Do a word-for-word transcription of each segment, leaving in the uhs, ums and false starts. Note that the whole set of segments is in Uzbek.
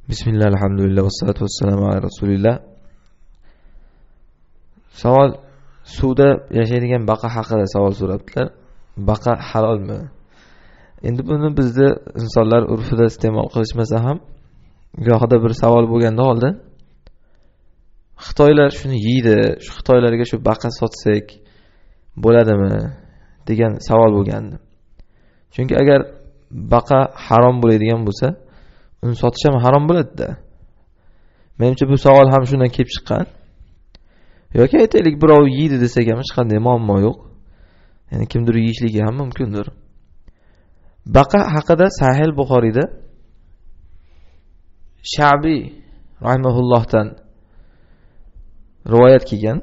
Bismillah, alhamdulillah, vassalatu vassalamu ala rasulillah. Savol: suvda yashaydigan baqa haqida savol so'rabdilar. Baqa halolmi? Endi buni bizda insonlar urfida iste'mol qilishmasa ham, gohida bir savol bo'lganda oldin Xitoylar shuni yeydi, shu Xitoylarga shu baqa sotsak bo'ladimi degan savol bo'lgandi. Chunki agar baqa harom bo'ladigan bo'lsa, uni sotish ham harom bo'ladi-da. Menimcha bu savol ham shundan kelib chiqqan. Yoki aytaylik birov yeydi desak ham hech qanday muammo yo'q. Ya'ni kimdir yeyishligi ham mumkindir. Baqa haqida Sahih Buxoriyda Sha'bi rahimahullohdan rivoyat kelgan.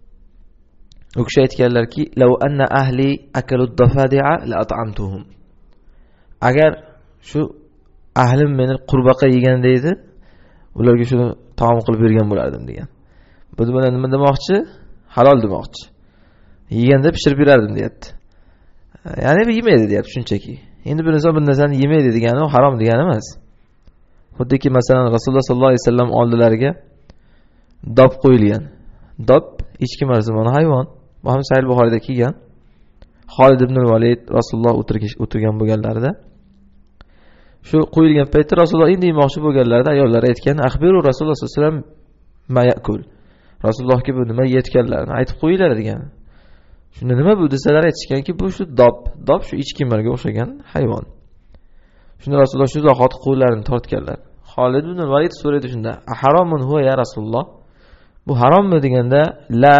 U kishi aytganlarki, "Law anna ahli akalu ad-dafadi'a la at'amtuhum." Agar shu ahlim meni qurbaqa yeganda edi, ularga shuni taom qilib bergan bo'lardim degan. Bu bilan nima demoqchi? Halol demoqchi. Yeganda pishirib berardim deyapti. Ya'ni bu yemaydi deyapti shunchaki. Endi bir inson bir narsani yemaydi degani u harom degani emas. Xuddiki masalan Rasululloh sollallohu alayhi vasallam oldilariga dob qo'yilgan. Dob echki marzimon hayvon. Bu ham Sahih Buxoriyda kelgan. Xolid ibn Valid Rasululloh o'tirgan bo'lganlarida shu qo'yilgan paytda Rasululloh endi yemoqchi bo'lganlarida ayollar aytgan, "Axbiru Rasululloh sollallohu alayhi vasallam ma ya'kul." Rasulullohga bu nima yeyotganlarini aytib qo'yinglar degan. Shunda nima bu desalar aytishganki, bu shu dob, dob shu echkimarga o'xshagan hayvon. Shunda Rasululloh shu zahoti qo'llarini tortganlar. Xolid ibn Valid so'raydi shunda, "Haromun huwa ya Rasululloh?" Bu harommi deganda, "La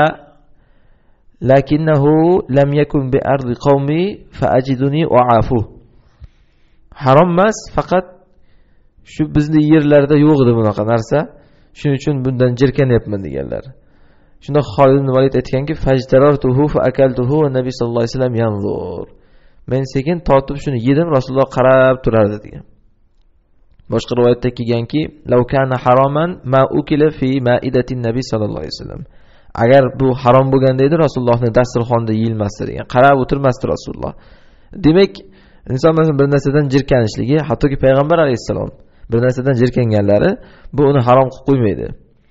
lakinnahu lam yakun bi ardi qawmi fa ajiduni wa'afu." Harom emas, faqat shu bizning yerlarda yo'q edi bunaqa narsa. Shuning uchun bundan jirkanyapman deganlar. Shunda Xolid ibn Valid aytganki, "Fajtarartuhu fa akaltuhu va Nabiy sallallohu alayhi vasallam yanzur." Men sekin tortib shuni yedim, Rasululloh qarab turardi degan. Boshqa rivoyatda kelganki, "Law kana haroman ma ukila fi ma'idatin Nabiy sallallohu alayhi vasallam." Agar bu harom bo'lganda edi, Rasulullohning dasturxonida yeyilmasdi degan. Qarab o'tirmasdi Rasululloh. Demak, inson mesela bir narsadan jirkanishligi, hattoki payg'ambar alayhissalom bir narsadan jirkanganlari bu uni harom qilib qo'ymaydi.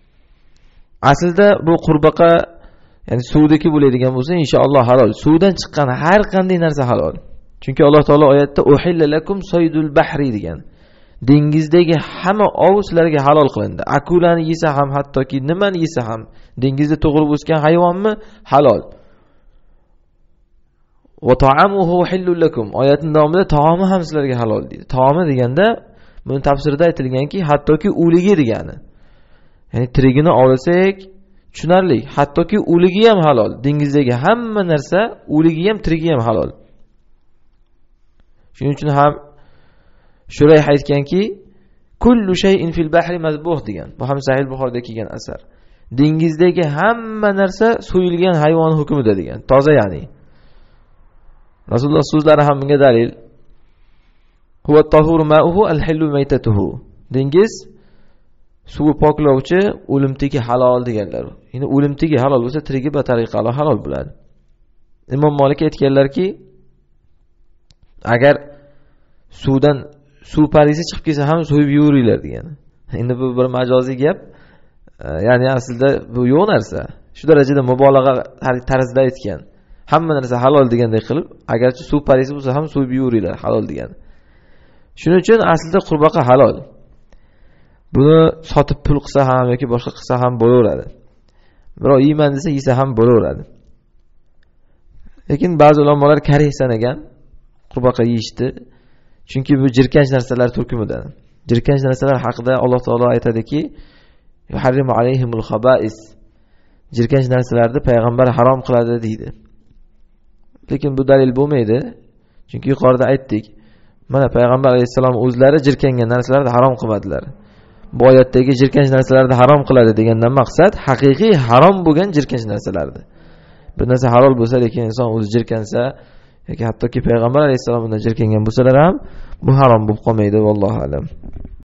Aslida bu qurbaqa, ya'ni suvdagi bo'ladigan bo'lsa, inshaalloh halol. Suvdan chiqqan har qanday narsa halol. Chunki Alloh taolo oyatda "Uhilla lakum soydul bahri" degan. Dengizdagi hamma ov sizlarga halol qilindi. Akulani yesa ham, hattoki nimani yesa ham, dengizda tug'ilib o'sgan hayvonmi halol. Va ta'amuhu hillul lakum. Oyatning davomida taomi ham sizlarga halol deydi. Taomi deganda buni tafsirida aytilganki, hattoki o'ligi degani. Ya'ni tirigini olsak tushunarli. Hattoki o'ligi ham halol. Dengizdagi hamma narsa, o'ligi ham, tirigi ham halol. Shuning uchun ham Shurayh aytganki, "Kullu shay'in fil bahri mazbuh" degan. Bu ham Sahih Buxoriyda kelgan asar. Dengizdagi hamma narsa so'yilgan hayvon hukmida degan. Toza ya'ni. Rasululloh so'zlari ham bunga dalil. "Huwa tahuru ma'uhu al-hillu maytatuhu." Dengiz suvi poklovchi, o'limtigi halol deganlar. Ya'ni o'limtigi halol bo'lsa, tirigi batariqali halol bo'ladi. Imom Malik aytganlarki, agar suvdan suv parisi chiqib kelsa ham so'yib yuringlar degan. Endi bu bir majoziy gap. Ya'ni aslida bu yo'q narsa. Shu darajada mubolag'a tarzida aytgan. Hamma narsa halol deganday qilib, agarchi suv parisi bo'lsa ham so'yib yuringlar halol degan. Shuning uchun aslida qurbaqa halol. Buni sotib pul qilsa ham yoki boshqa qilsa ham bo'laveradi. Birov yeyman desa yesa ham bo'laveradi. Lekin ba'zi ulamolar karih sanagan qurbaqa yeyishdi. Chunki bu jirkanch narsalar turkumidan. Jirkanch narsalar haqida Alloh taolo aytadiki, "Yuharrimu alayhimul khaba'is." Jirkanch narsalarni payg'ambar harom qiladi deydi. Lekin bu dalil bo'lmaydi. Chunki yuqorida aytdik, mana payg'ambar alayhisalom o'zlari jirkangan narsalarni harom qilmadilar. Bu oyatdagi jirkanch narsalarni harom qiladi degandan maqsad haqiqiy harom bo'lgan jirkanch narsalardi. Bir narsa halol bo'lsa, lekin inson o'zi jirkansa yoki hattoki payg'ambar alayhisalom undan jirkangan bo'lsalar ham bu harom bo'lib qolmaydi, vallohu alam.